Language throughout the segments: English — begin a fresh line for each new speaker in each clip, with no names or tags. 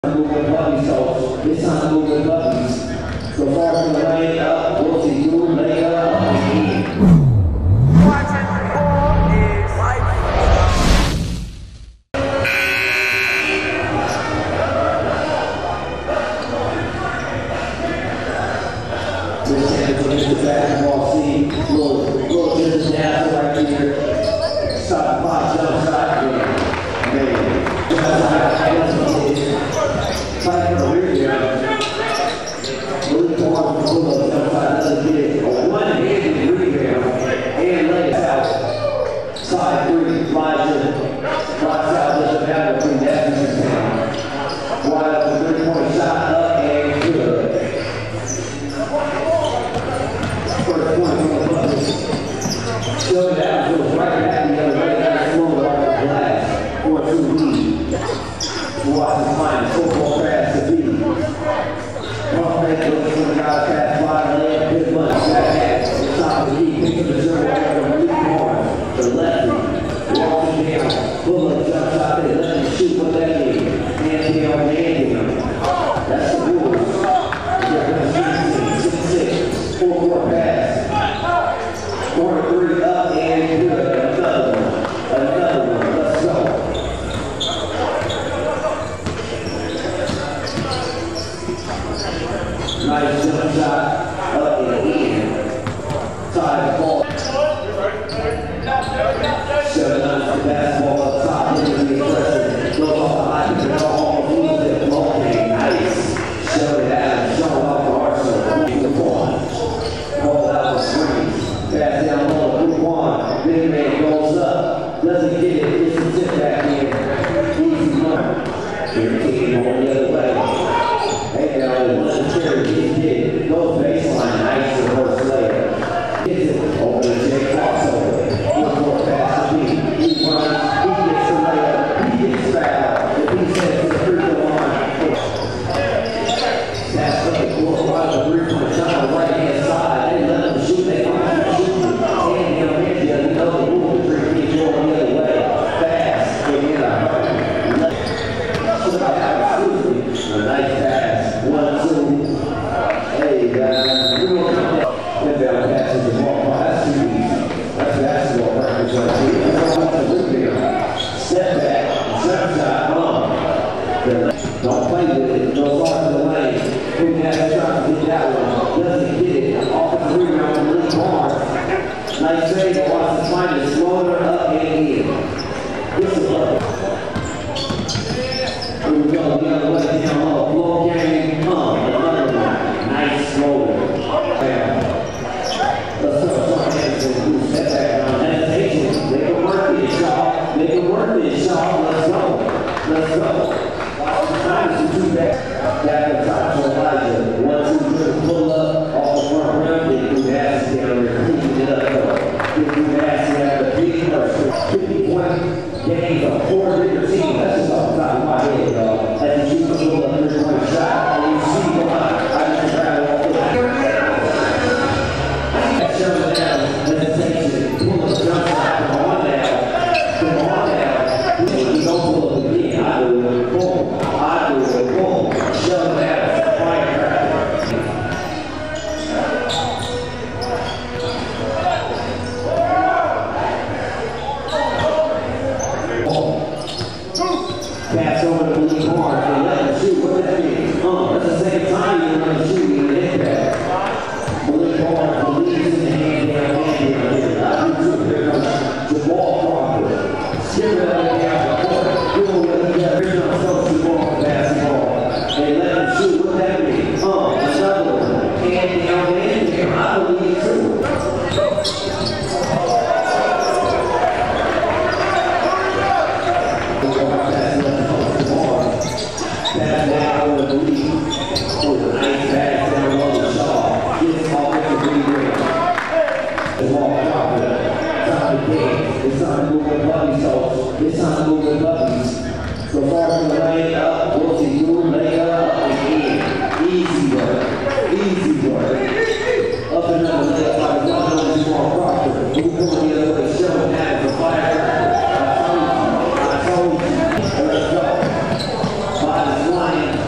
Moving puppies, so it's time to move with puppies. So far from the lane up, we'll see you later up. The basketball scene, little business down right here. Stop, pop, jump shot, man. Fight for the rear here. Really forward, pull up, jump shot, doesn't get it. One-handed rebound and lays out. Side three, flies in. Flies out, doesn't matter between that and the town. Wide open, three-point shot, up and good. First point from the Buckets. Showing that goes right back the other way. That's slow off the glass. 4-2 lead. Watch the final football pass to B. Pump fake goes from the guy pass fly layup. Good money. Back at the top of the heat. Picks up the zero right from the corner. The lefty. Walking down. Pull up jump shot. They let him shoot what that is. Hand down, man down. That's the rules. They're going to shoot 6-6. 4-4 pass. Corner three up and good. Another one. Another one. Let's go. Nice jump shot. Up and in. Side ball. 7 9 basketball up top. Look at the aggressive. Goes off the high. They're all moves it. Ball game. Nice. Shove it out. Shove off the Arsenal. The ball. Ball out the screen. Pass down low. Group one. Big man goes up. Doesn't get it. Gets the tip back in. Easy one. Here kicking on the other way. Hey now, let's carry. He did. Goes baseline. Nice reverse layup. Gets it. Over the J crossover. One more pass to B. He runs. He gets the layup. He gets fouled. If he says the free throw line. That's the floor. Right on the 3-point shot on the right hand side. They let them shoot. They want to shoot. And you know the rule. The three keeps going the other way. Fast. They get a hurry. A nice pass. 1-2. Hey guys. We're going to come down. Inbound passes the ball. That's too easy. That's basketball practice right here. That's all the rebound. Step back. Jump shot. Don't play with it. Goes off to the lane. Who has a shot to get that one? Doesn't get it. Off the rebound from Lee Barnes. Nice save. Wants to find it. Slower up and in. Gets the bucket. Here we go. The other way down low. Floor game. Another one. Nice slower. Let's go. Anderson. Step back on hesitation. They can work this, y'all. They can work this, y'all. Let's go. Let's go. Nice to 2 back. Back up top to Elijah. 1-2 dribble pull up. Off the front rim. They do nasty down there. Cleaning it up. They do nasty after big first. 50-point game. A 4-bigger team. That's just off the top of my head, y'all. As you shoot the pull up 3-point shot. And you see the line. I just grab it off the shove it down. Hesitation. Pull up jump shot. Come on down. Come on down. You don't pull up again. I do it. Boom. I do it. Boom. Shove it down. Firecracker. Pass over to Lee Barnes. They let him shoot. What that mean? At the same time, you're going to shoot in the impact. Lee Barnes believes in the hand down here. I do too. Here comes Jamal Crawford. Skip it up and down the court. Doing what he does. Here's himself to ball basketball. They let him shoot. What that mean? Another one. Hand down and down. I believe too. It's time to move with puppies, so it's time to move with puppies. So far from the lane up, we'll see you later up and in. Easy work. Easy work. Up and down the left by the one on Jamal Crawford. Move going the other way, showing that the firecracker. I told you. Let's go. By the flying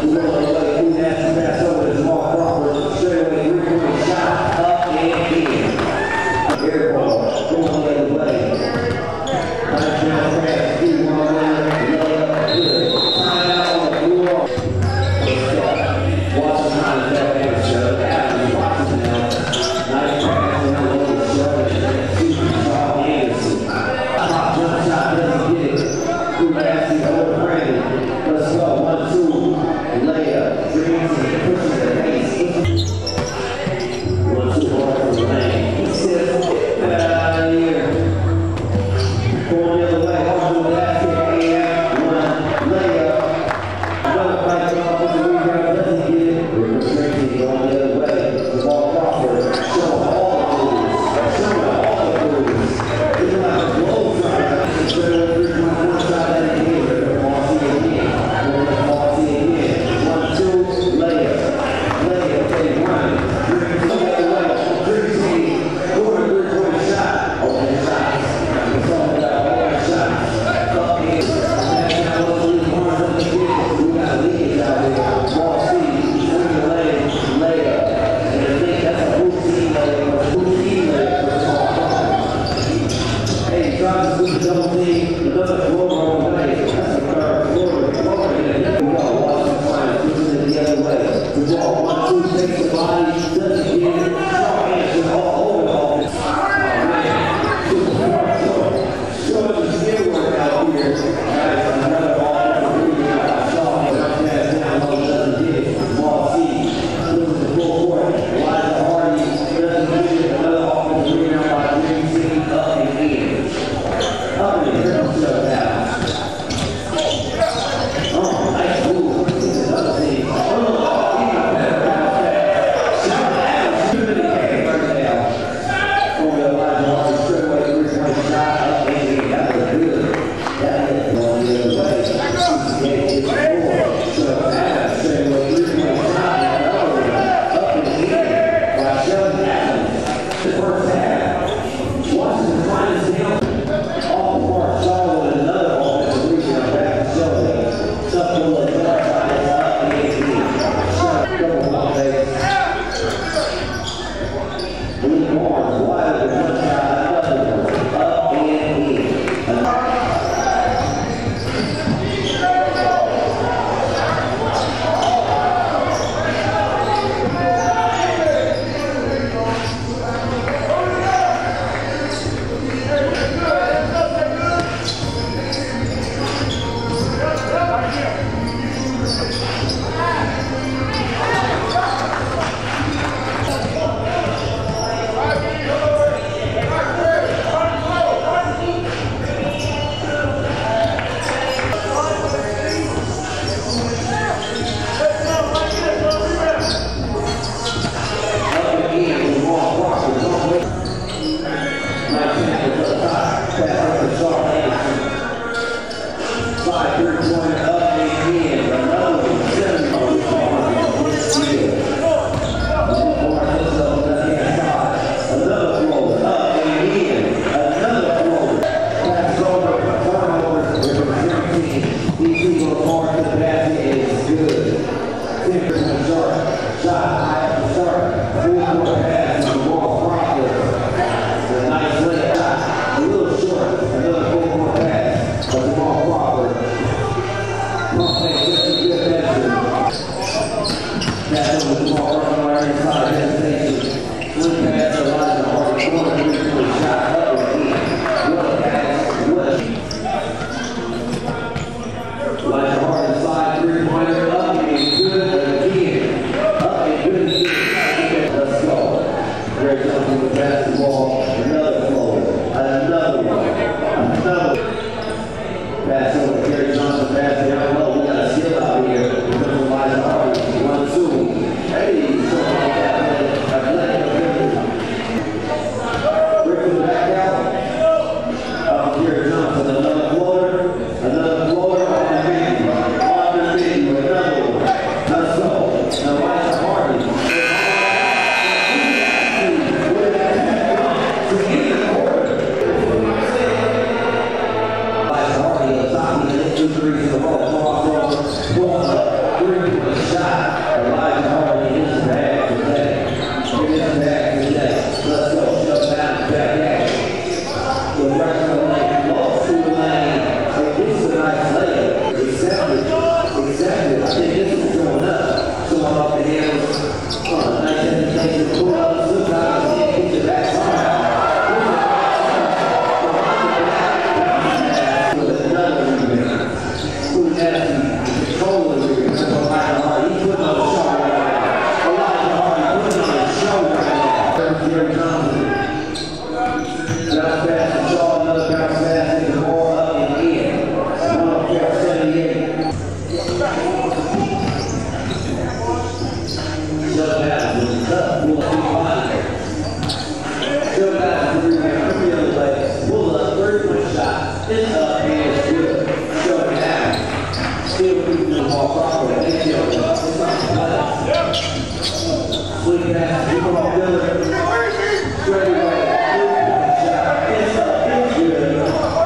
Sweet pass, keep on Dillon. Straight away. It's up, it's good.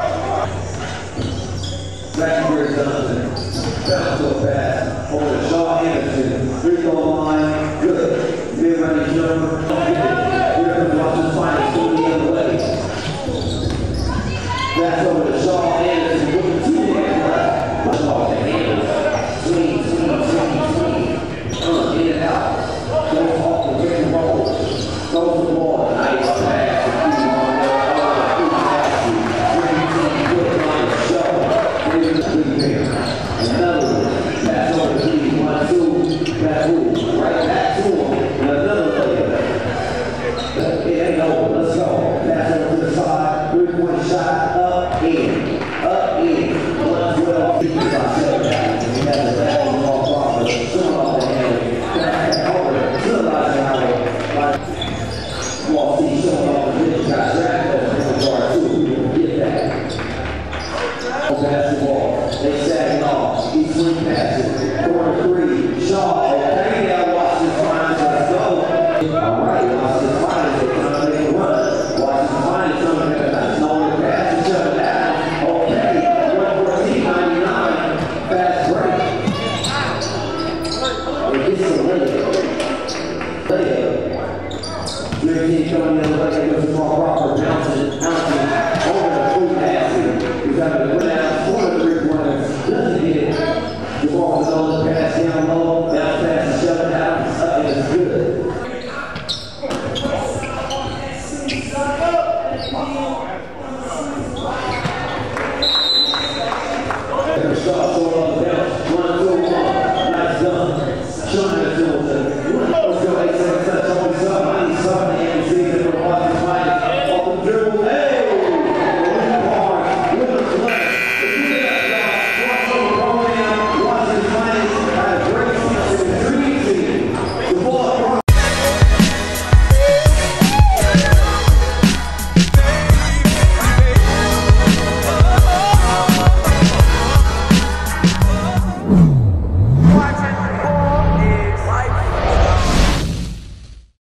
Blackbeard Johnson. Bounce to a pass. Over to Shaw Anderson. Free throw line. Good. Mid-range jumper. Here comes Washington Finest. Going the other way. That's over to Shaw Anderson. Looking 2 hands left. Push off the handles. Swing. In and out. Goes off the pick and roll. Goes the ball. Nice pass. Another one. Pass over to Keith. 1-2. Pass move. Right back to him. And another player. It ain't over. Let's go. Pass over to the side. 3-point shot. Up, in. Up, in. 1-12. He has a bad ball proper. Soon off the hand. Back over. Still not an hour. Wall C showing off the pitch. Got drafted over the guard too. We will get that. Basketball. They sag it off. He swing passes. Corner 3. Shaw. Okay, now Washington Finest. Let's go. All right, Washington Finest. They're trying to make a run. Washington Finest trying to make a nice long pass and shut it down. Okay, 114.99. Fast break. It gets the layup. 13 coming in the way. It goes to Mark.